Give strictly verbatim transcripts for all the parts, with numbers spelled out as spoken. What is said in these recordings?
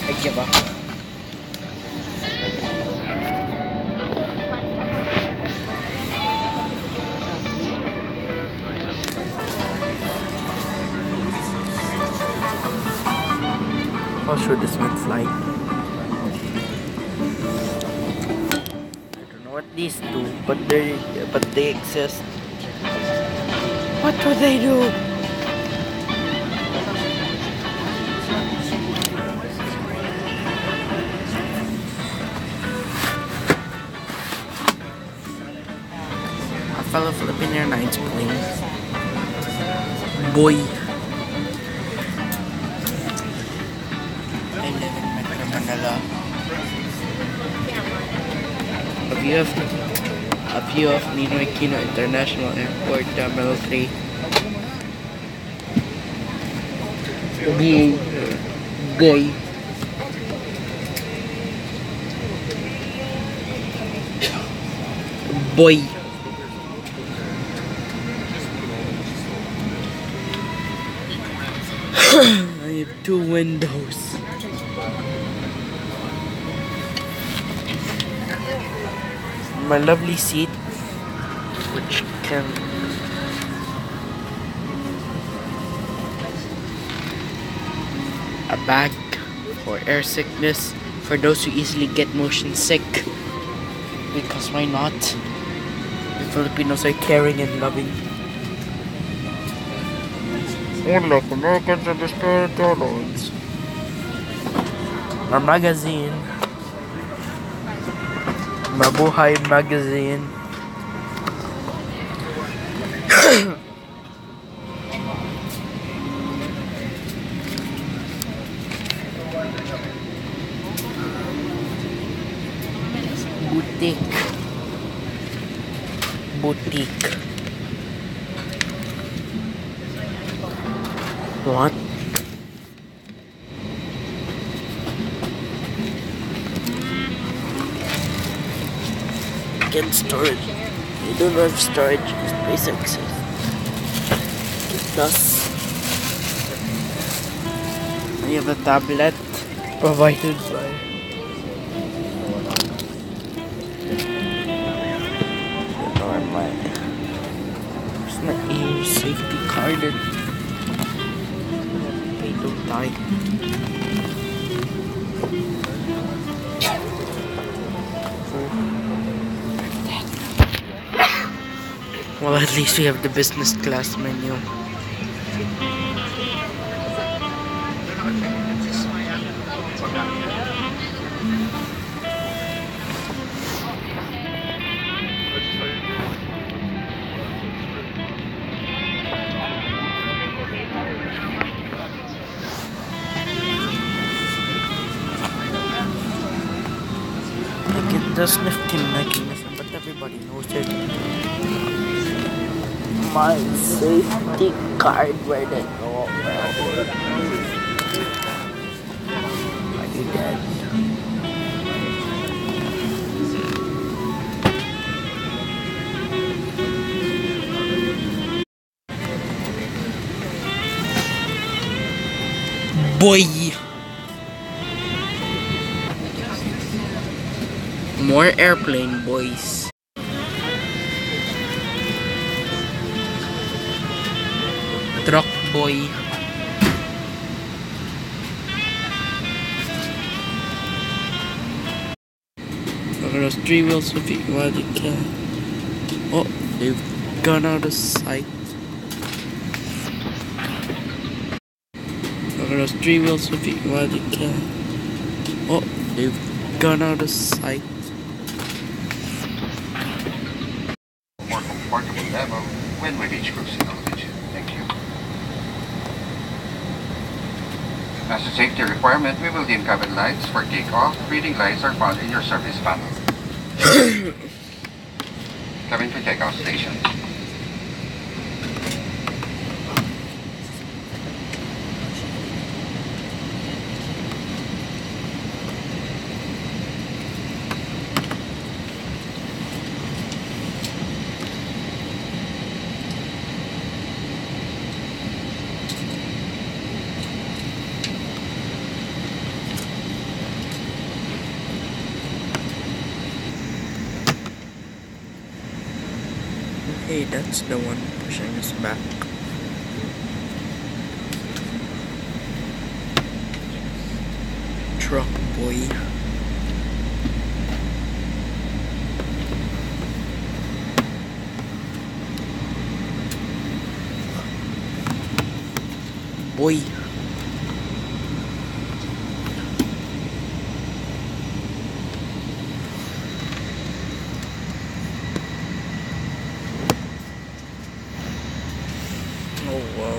I give up. How should this one slide? I don't know what these do, but they but they exist. What do they do? A fellow Philippine Airlines plane. Boy. I live in Metro Manila. A view of a view of Ninoy Aquino International Airport Terminal three. Gay. Gay. Boy. I have two windows. My lovely seat, which can a bag for air sickness for those who easily get motion sick. Because why not? The Filipinos are caring and loving. Unlike Americans and the spirit tolerance. Our magazine. Mabuhay magazine. Boutique. Boutique. What? Again, storage. You don't have storage, just space access. Thus, I have a tablet provided by my Where's my air safety card? Pay to die. Well, at least we have the business class menu. Like it does nifty mechanism, but everybody knows it. My safety card, where did it go? Are you dead? Boy! More airplane boys. Truck boy. Look at those three wheels of it while you can. Oh, they've gone out of sight. Look at those three wheels of it while you can. Oh, they've gone out of sight. More comfortable level when we reach cruising altitude. Thank you. As a safety requirement, we will dim cabin lights for takeoff. Reading lights are found in your service panel. Cabin for takeoff station. Hey, that's the one pushing us back. Truck boy. Boy. Oh wow.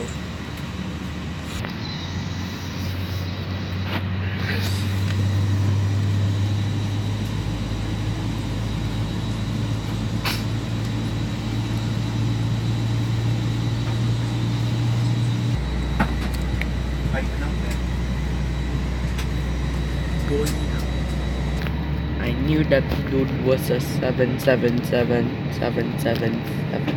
Boy. I knew that dude was a seven seven seven seven seven seven.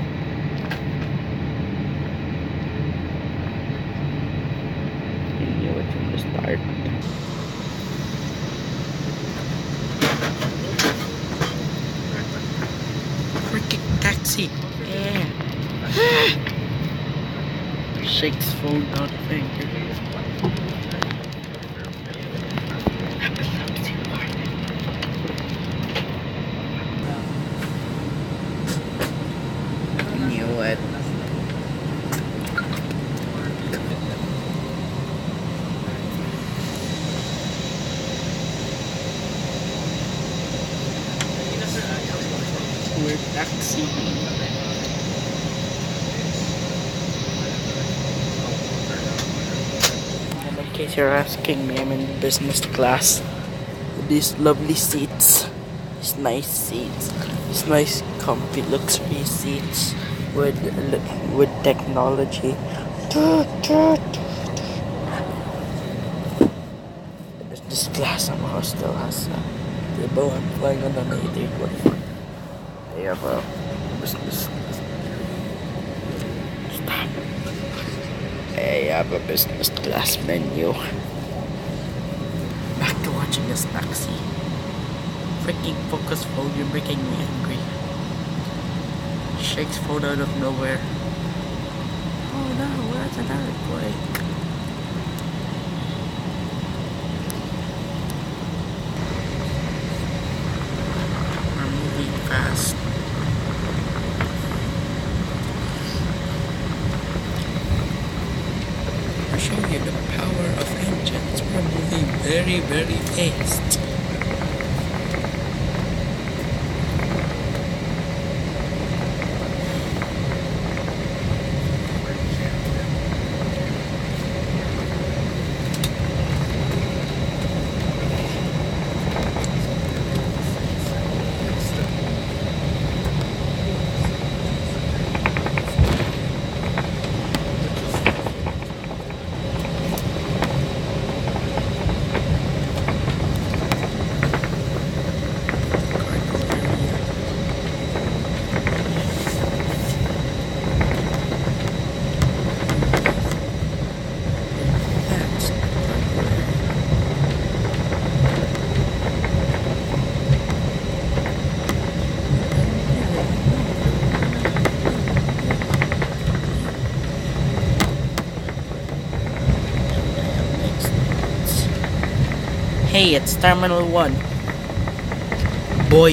I knew it from the start. Freaking taxi! Yeah! Shakes phone out finger. Knew it. We're taxi. And in case you're asking me, I'm in business class. With these lovely seats. These nice seats. These nice comfy luxury seats with with technology. This class somehow still has a table. I'm flying on an A three twenty. They have a business. Stop. They have a business class menu. Back to watching this taxi. Freaking focus phone, you're making me angry. Shakes phone out of nowhere. Oh no, where's an earthquake? We're moving fast. I'll show you the power of engines. We're moving very, very fast. Hey, it's Terminal one. Boy.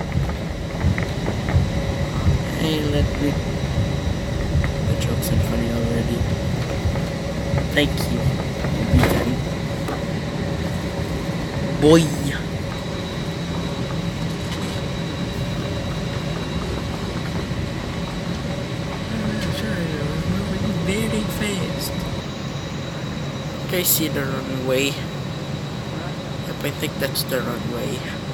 Hey, let me... The joke's in funny already. Thank you. Boy. Very fast. Okay, see the runway. Yep, I think that's the runway.